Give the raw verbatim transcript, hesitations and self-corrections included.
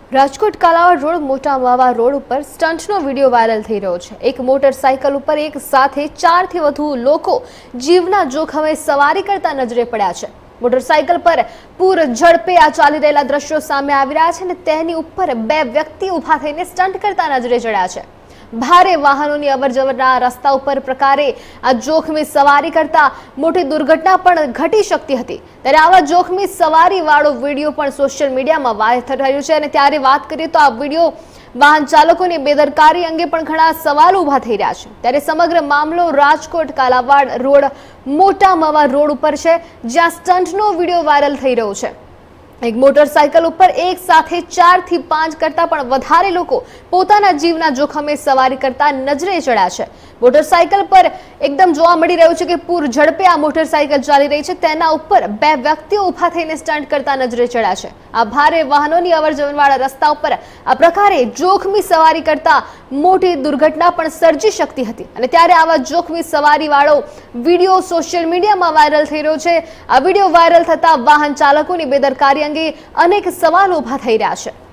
Rajkot Kalavad road મોટા માવા road ઉપર સ્ટંટનો વિડીયો વાયરલ થઈ રહ્યો છે। એક મોટરસાયકલ ઉપર એક સાથે ચારથી વધુ લોકો જીવના જોખમે સવારી કરતા નજરે પડ્યા છે। મોટરસાયકલ પર પૂર ઝડપે આ ચાલી રહેલા દ્રશ્યો સામે આવી રહ્યા છે અને તેની ઉપર બે વ્યક્તિ ઊભા થઈને સ્ટંટ કરતા નજરે ચડ્યા છે। ભારે વાહનોની અવરજવરના રસ્તા ઉપર પ્રકારે આ જોખમી સવારી કરતા મોટી દુર્ઘટના પણ ઘટી શકતી હતી। ત્યારે આવા જોખમી સવારી વાળો વિડીયો પણ સોશિયલ મીડિયામાં વાયરલ થઈ રહ્યો છે અને ત્યારે વાત કરીએ તો આ વિડીયો વાહન ચાલકોની બેદરકારી અંગે પણ ઘણા સવાલો ઊભા થઈ રહ્યા છે। ત્યારે સમગ્ર મામલો રાજકોટ કાલાવાડ રોડ મોટા માવા રોડ ઉપર છે, જ્યાં સ્ટંટનો વિડીયો વાયરલ થઈ રહ્યો છે। એક મોટરસાયકલ ઉપર એક સાથે ચાર થી પાંચ કરતા પણ વધારે લોકો પોતાના જીવના જોખમે સવારી કરતા નજરે ચડ્યા છે। મોટરસાયકલ પર એકદમ જોવા મળી રહ્યું છે કે પૂર ઝડપે આ મોટરસાયકલ ચાલી રહી છે, તેના ઉપર બે વ્યક્તિઓ ઊભા થઈને સ્ટંટ કરતા નજરે ચડ્યા છે। આ ભારે વાહનોની અવરજવરવાળા રસ્તા ઉપર આ પ્રકારે જોખમી સવારી કરતા મોટી દુર્ઘટના પણ સર્જી શકતી હતી અને ત્યારે આવા જોખમી સવારી વાળો વિડીયો સોશિયલ મીડિયામાં વાયરલ થઈ રહ્યો છે। આ વિડીયો વાયરલ થતા વાહન ચાલકોની બેદરકારી અંગે અનેક સવાલો ઊભા થઈ રહ્યા છે।